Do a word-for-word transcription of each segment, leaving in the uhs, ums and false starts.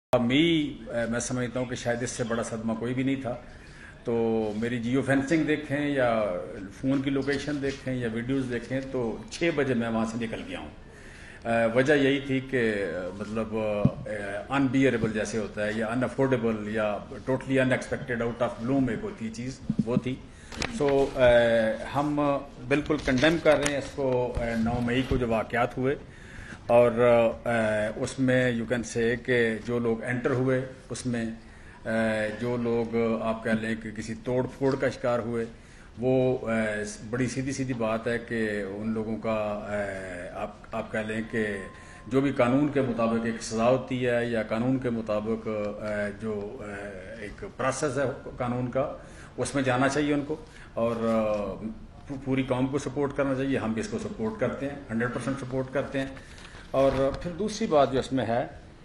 मी मैं समझता हूँ कि शायद इससे बड़ा सदमा कोई भी नहीं था। तो मेरी जियो फेंसिंग देखें या फ़ोन की लोकेशन देखें या वीडियोस देखें तो छः बजे मैं वहाँ से निकल गया हूँ। वजह यही थी कि मतलब अनबियरेबल जैसे होता है या अनअफोर्डेबल या totally unexpected out of blue में होती है चीज़, वो थी। सो so, हम बिल्कुल कंडेम कर रहे हैं इसको। नौ मई को जो वाक़यात हुए और आ, उसमें यू कैन से कि जो लोग एंटर हुए उसमें आ, जो लोग आप कह लें कि किसी तोड़ फोड़ का शिकार हुए, वो आ, बड़ी सीधी सीधी बात है कि उन लोगों का आ, आप आप कह लें कि जो भी कानून के मुताबिक एक सज़ा होती है या कानून के मुताबिक जो एक प्रोसेस है कानून का, उसमें जाना चाहिए उनको और पूरी कौम को सपोर्ट करना चाहिए। हम भी इसको सपोर्ट करते हैं, हंड्रेड परसेंट सपोर्ट करते हैं। और फिर दूसरी बात जो इसमें है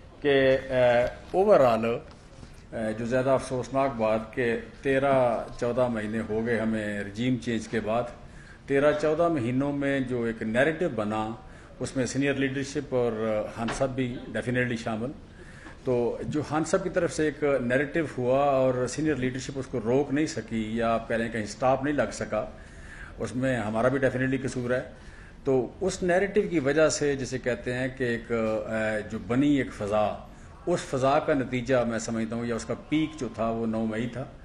कि ओवरऑल जो ज़्यादा अफसोसनाक बात कि तेरह चौदह महीने हो गए हमें रजीम चेंज के बाद। तेरह चौदह महीनों में जो एक नैरेटिव बना उसमें सीनियर लीडरशिप और खान साहब भी डेफिनेटली शामिल। तो जो खान साहब की तरफ से एक नैरेटिव हुआ और सीनियर लीडरशिप उसको रोक नहीं सकी या आप कह लें कहीं स्टॉप नहीं लग सका, उसमें हमारा भी डेफिनेटली कसूर है। तो उस नैरेटिव की वजह से जिसे कहते हैं कि एक जो बनी एक फ़ज़ा, उस फ़ज़ा का नतीजा मैं समझता हूँ या उसका पीक जो था वो नौ मई था।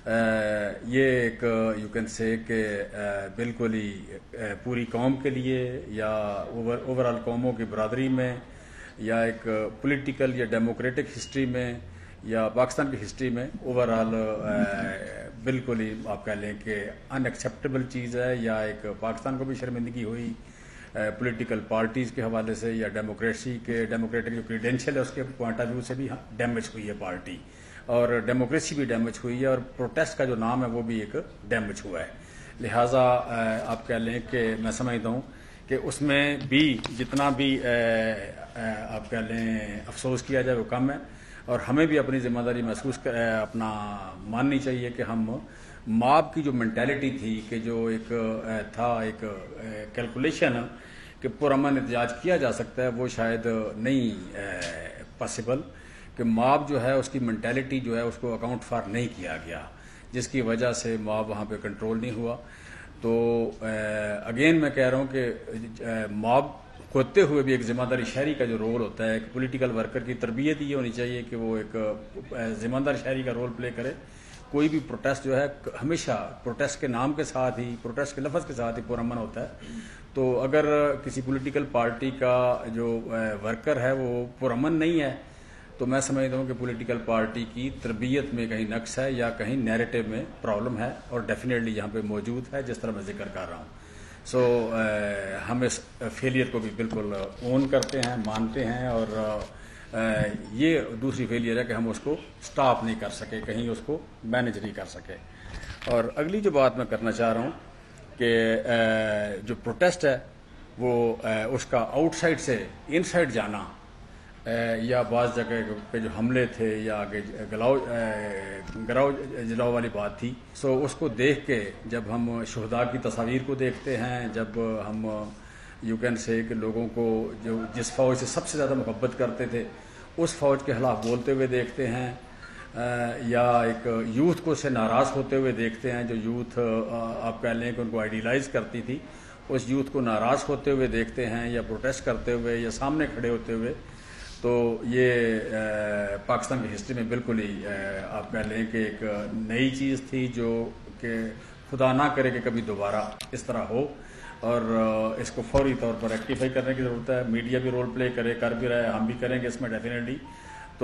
ये एक यू कैन से कि बिल्कुल ही पूरी कौम के लिए या ओवर ओवरऑल कौमों की बरादरी में या एक पॉलिटिकल या डेमोक्रेटिक हिस्ट्री में या पाकिस्तान की हिस्ट्री में ओवरऑल बिल्कुल ही आप कह लें कि अनएक्सेप्टेबल चीज़ है या एक पाकिस्तान को भी शर्मिंदगी हुई पॉलिटिकल पार्टीज़ के हवाले से या डेमोक्रेसी के डेमोक्रेटिक जो क्रीडेंशियल है उसके पॉइंट ऑफ व्यू से भी डैमेज हुई है पार्टी, और डेमोक्रेसी भी डैमेज हुई है और प्रोटेस्ट का जो नाम है वो भी एक डैमेज हुआ है। लिहाजा आप कह लें कि मैं समझता हूँ कि उसमें भी जितना भी आप कह लें अफसोस किया जाए वो कम है, और हमें भी अपनी ज़िम्मेदारी महसूस कर, अपना माननी चाहिए कि हम मॉब की जो मेंटालिटी थी कि जो एक था एक कैलकुलेशन कि पुरअमन एहतजाज किया जा सकता है, वो शायद नहीं पॉसिबल कि मॉब जो है उसकी मेंटालिटी जो है उसको अकाउंट फॉर नहीं किया गया, जिसकी वजह से मॉब वहाँ पे कंट्रोल नहीं हुआ। तो अगेन मैं कह रहा हूँ कि मॉब होते हुए भी एक ज़िम्मेदारी शहरी का जो रोल होता है, एक पॉलिटिकल वर्कर की तरबियत ये होनी चाहिए कि वो एक ज़िम्मेदार शहरी का रोल प्ले करे। कोई भी प्रोटेस्ट जो है हमेशा प्रोटेस्ट के नाम के साथ ही, प्रोटेस्ट के लफ्ज़ के साथ ही पुरअमन होता है। तो अगर किसी पॉलिटिकल पार्टी का जो वर्कर है वो पुरअमन नहीं है तो मैं समझता हूँ कि पॉलिटिकल पार्टी की तरबियत में कहीं नक्स है या कहीं नैरेटिव में प्रॉब्लम है, और डेफिनेटली यहाँ पे मौजूद है जिस तरह मैं जिक्र कर रहा हूँ। सो so, uh, हम इस फेलियर को भी बिल्कुल ओन करते हैं, मानते हैं, और uh, ये दूसरी फेलियर है कि हम उसको स्टॉप नहीं कर सके, कहीं उसको मैनेज नहीं कर सके। और अगली जो बात मैं करना चाह रहा हूँ कि uh, जो प्रोटेस्ट है वो uh, उसका आउटसाइड से इनसाइड जाना या बाज़ जगह पे जो हमले थे या आगे गलाव गराव जलाव वाली बात थी। सो उसको देख के जब हम शुहदा की तस्वीर को देखते हैं, जब हम यू कैन से कि लोगों को जो जिस फ़ौज से सबसे ज़्यादा मोहब्बत करते थे उस फ़ौज के खिलाफ बोलते हुए देखते हैं, या एक यूथ को से नाराज़ होते हुए देखते हैं, जो यूथ आप कह लें कि उनको आइडियलाइज़ करती थी, उस यूथ को नाराज़ होते हुए देखते हैं या प्रोटेस्ट करते हुए या सामने खड़े होते हुए। तो ये आ, पाकिस्तान की हिस्ट्री में बिल्कुल ही आ, आप कह लें कि एक नई चीज़ थी जो कि खुदा ना करे कि कभी दोबारा इस तरह हो, और आ, इसको फौरी तौर पर रेक्टिफाई करने की ज़रूरत है। मीडिया भी रोल प्ले करे, कर भी रहा है, हम भी करेंगे इसमें डेफिनेटली। तो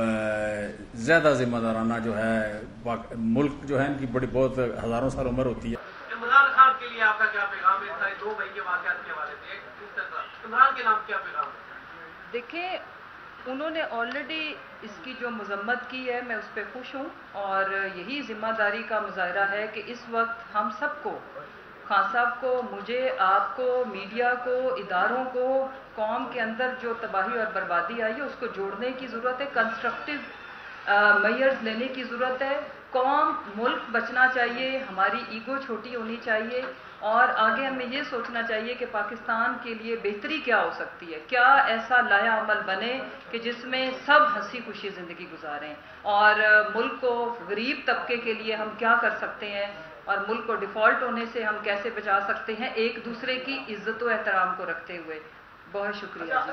ज़्यादा जिम्मेदाराना जो है मुल्क जो है इनकी बड़ी बहुत हज़ारों साल उम्र होती है। इमरान खान के लिए आपका क्या पैगाम है? दो मई के वाक़यात के हवाले से इमरान के नाम क्या पैगाम है? देखिए, उन्होंने ऑलरेडी इसकी जो मजम्मत की है मैं उस पर खुश हूँ, और यही ज़िम्मेदारी का मुजाहरा है कि इस वक्त हम सबको, खान साहब को, मुझे, आपको, मीडिया को, इदारों को, कौम के अंदर जो तबाही और बर्बादी आई है उसको जोड़ने की ज़रूरत है, कंस्ट्रक्टिव मेजर्स लेने की ज़रूरत है। कौम, मुल्क बचना चाहिए, हमारी ईगो छोटी होनी चाहिए, اور آگے ہمیں یہ سوچنا چاہیے کہ پاکستان کے لیے بہتری کیا ہو سکتی ہے، کیا ایسا لایا عمل بنے کہ جس میں سب ہنسی خوشی زندگی گزاریں، اور ملک کو غریب طبقے کے لیے ہم کیا کر سکتے ہیں، اور ملک کو ڈیفالٹ ہونے سے ہم کیسے بچا سکتے ہیں، ایک دوسرے کی عزت و احترام کو رکھتے ہوئے۔ بہت شکریہ جی۔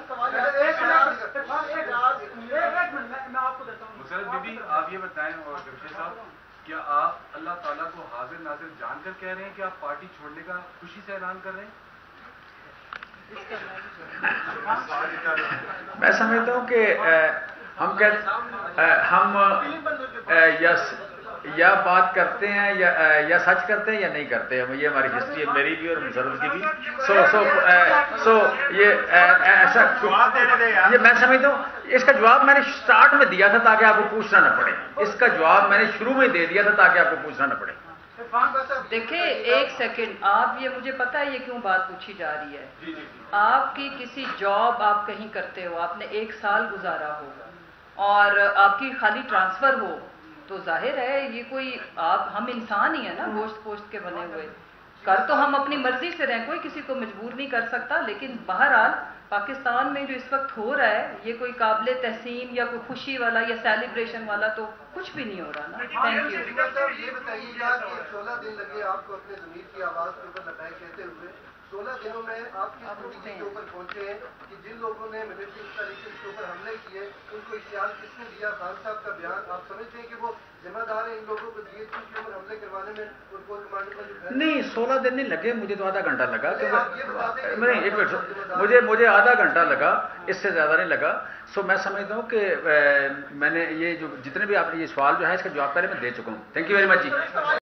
مسرت بی بی، آپ یہ بتائیں، اور جمشید صاحب، کیا آپ اللہ تعالیٰ کو حاضر ناظر جان کر کہہ رہے ہیں کہ آپ پارٹی چھوڑنے کا خوشی سے اعلان کر رہے ہیں؟ میں سمجھتا ہوں کہ ہم ہم یا بات کرتے ہیں یا یا سچ کرتے ہیں یا نہیں کرتے ہیں، یہ ہماری ہسٹری ہے، میری بھی اور مسرت کی بھی۔ سو سو سو یہ ایسا یہ میں سمجھتا ہوں اس کا جواب میں نے سٹارٹ میں دیا تھا تاکہ آپ کو پوچھنا نہ پڑے، اس کا جواب میں نے شروع میں دے دیا تھا تاکہ آپ کو پوچھنا نہ پڑے۔ دیکھیں ایک سیکنڈ، آپ یہ مجھے پتا ہے یہ کیوں بات پوچھی جا رہی ہے۔ آپ کی کسی جاب آپ کہیں کرتے ہو، آپ نے ایک سال گزارا ہو اور آپ کی خالی ٹرانسفر ہو، تو ظاہر ہے یہ کوئی آپ ہم انسان ہی ہیں نا، گوشت پوشت کے بنے ہوئے، کر تو ہم اپنی مرضی سے رہیں، کوئی کسی کو مجبور نہیں کر سکتا، لیکن بہرحال پاکستان میں جو اس وقت ہو رہا ہے یہ کوئی قابل تحسین یا کوئی خوشی والا یا سیلیبریشن والا تو کچھ بھی نہیں ہو رہا نا۔ Thank you. یہ بتائیے گا کہ سولہ دن لگے آپ کو اپنے ضمیر کی آواز کے اوپر لگائے کہتے ہوئے، سولہ دنوں میں آپ کس نتیجے کے اوپر پہنچے ہیں کہ جن لوگوں نے ملٹری انسٹالیشن کے اوپر حملے کیے ان کو اشتعال کس نے دیا؟ خان صاحب کا بیان، آپ سمجھتے ہیں کہ وہ ذمہ دار ہیں ان لوگوں کو ڈی ایچ او کے اوپر حملے کروانے میں؟ ان کو کمانڈر کا جو نہیں، سولہ دن نہیں لگے، مجھے تو آدھا گھنٹہ لگا، نہیں ایک منٹ، مجھے مجھے آدھا گھنٹہ لگا، اس سے زیادہ نہیں لگا۔ سو میں سمجھتا ہوں کہ میں نے یہ جو جتنے بھی آپ نے یہ سوال جو ہے اس کا جواب پہلے میں دے چکا ہوں۔ Thank you very much G.